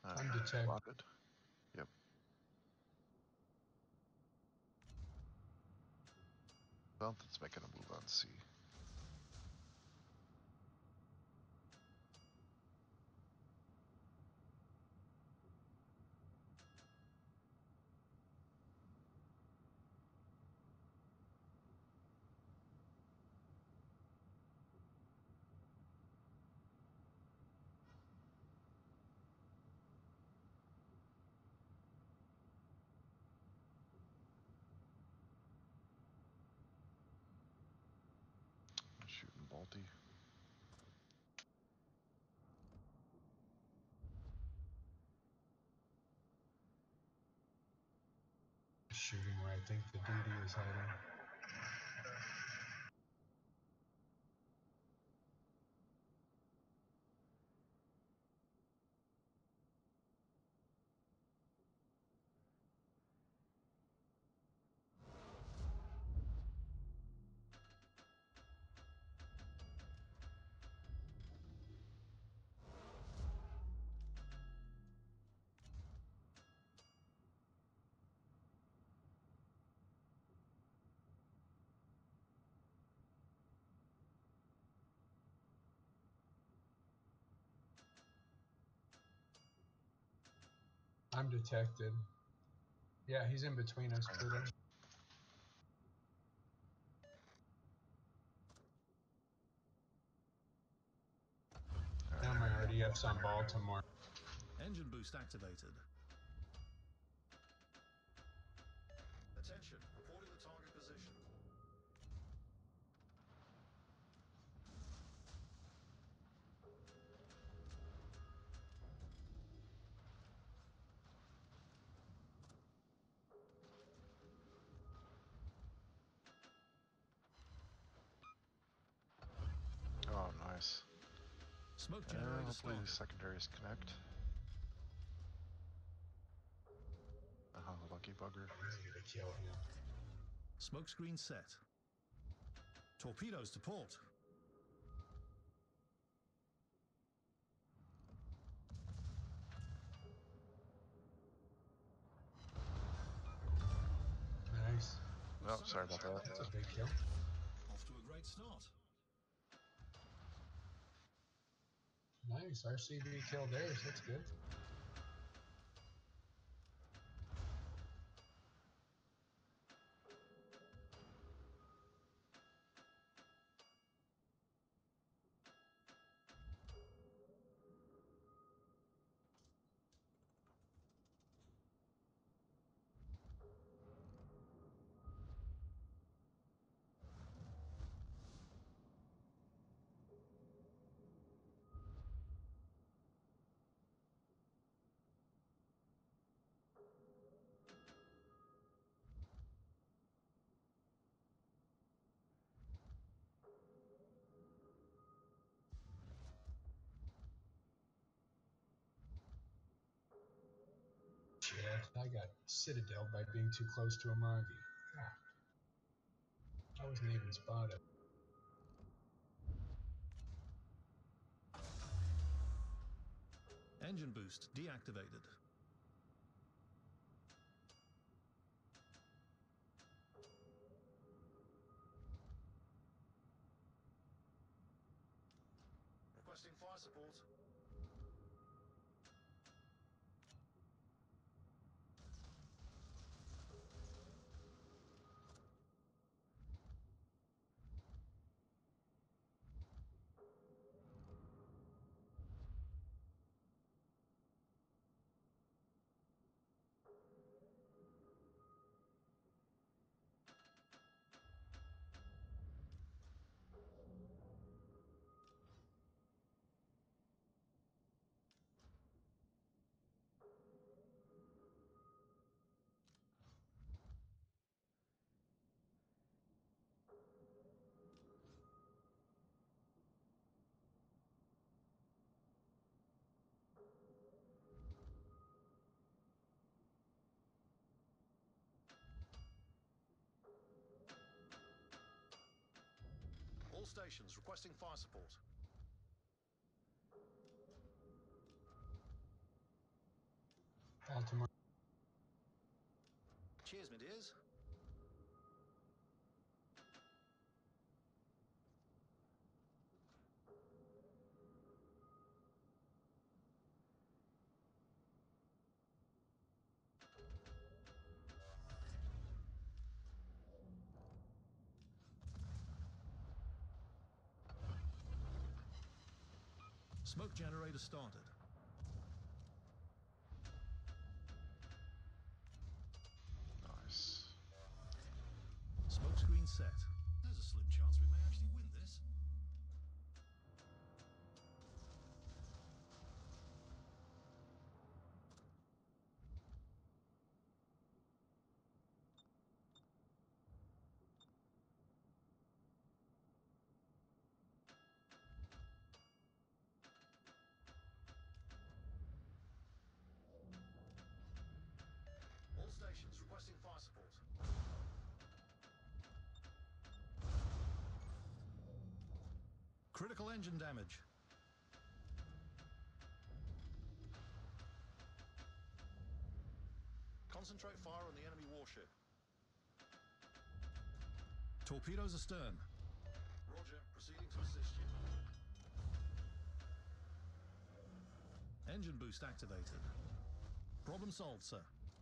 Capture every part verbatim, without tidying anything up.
Uh, I'm detected. Spotted. Yep. Something's making a move on C. Shooting Balti. Shooting where I think the duty is heading. I'm detected. Yeah, he's in between us, Pluto. Now my R D F's on Baltimore. Engine boost activated. Attention, reporting the target position. Oh, nice. Smoke Uh, generator hopefully started. the secondaries connect. Uh-huh, lucky bugger. Easy to kill him. Smoke screen set. Torpedoes to port. Nice. Oh, sorry about that. That's a big kill. Off to a great start. Nice. R C B killed theirs. That's good. Shit, I got citadeled by being too close to a Magi. I wasn't even spotted. Engine boost deactivated. Requesting fire support. All stations requesting fire support. Baltimore. Cheers, my dears. Smoke generator started. Nice. Smoke screen set. There's a slim chance we may actually win this. All stations requesting fire support. Critical engine damage. Concentrate fire on the enemy warship. Torpedoes astern. Roger, proceeding to assist you. Engine boost activated. Problem solved, sir.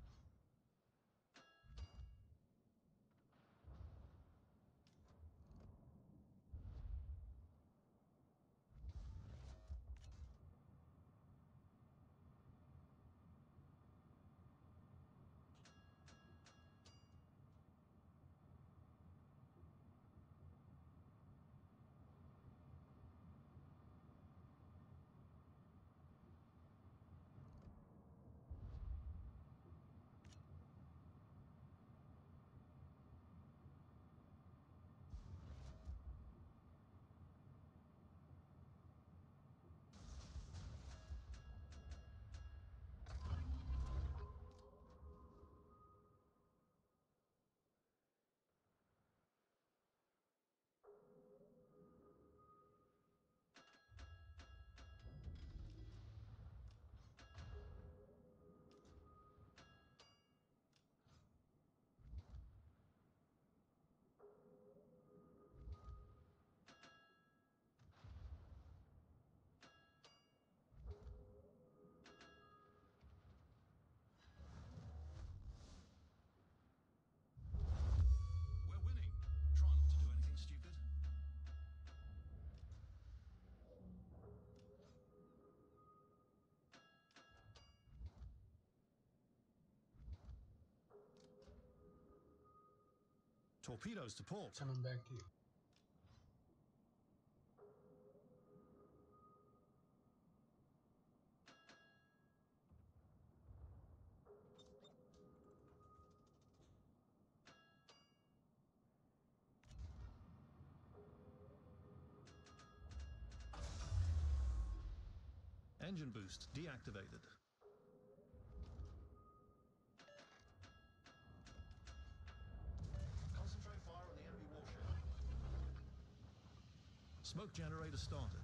We're winning. Try not to do anything stupid. Torpedoes to port. Coming back to you. Engine boost deactivated. Concentrate fire on the enemy warship. Smoke generator started.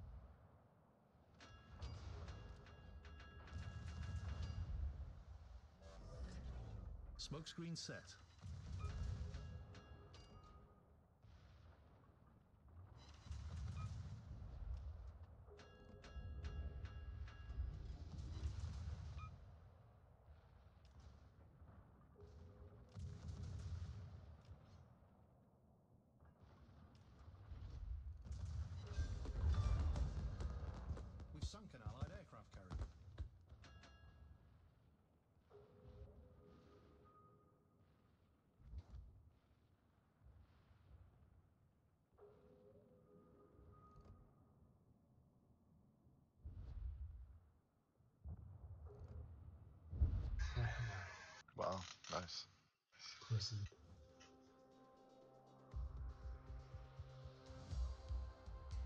Smoke screen set. We've sunk an Allied aircraft carrier. Wow, nice. Pussy.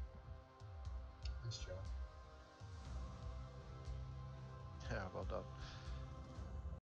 Nice job. Yeah, well done.